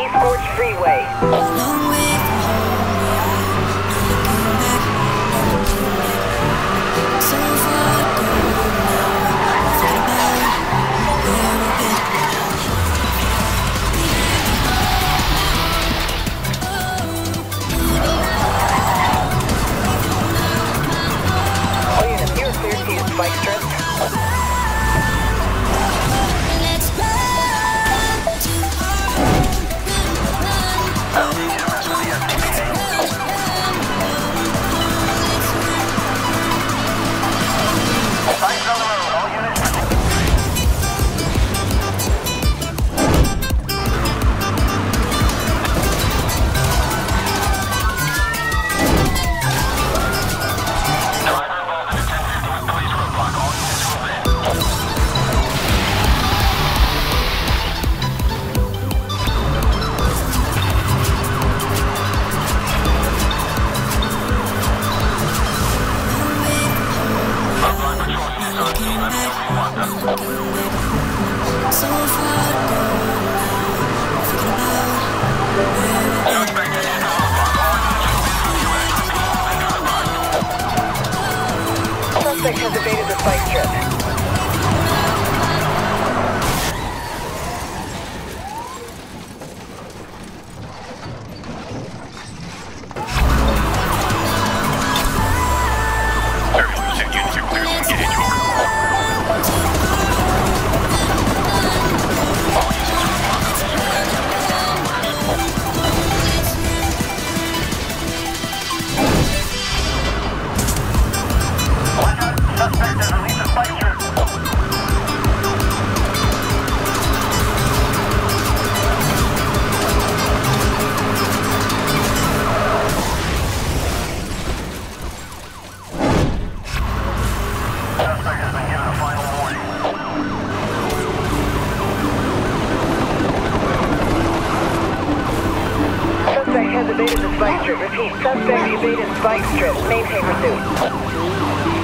East Forge Freeway. Long way from home, yeah. Now you're coming back. So far to go now. Thinking about where we've been. All units, you are cleared to use spike strips. Let's run to so far to go now. Thinking about where we've been. Suspect has evaded the spike strip. Suspect has evaded the spike strip. Repeat, suspect evaded spike strip. Maintain pursuit.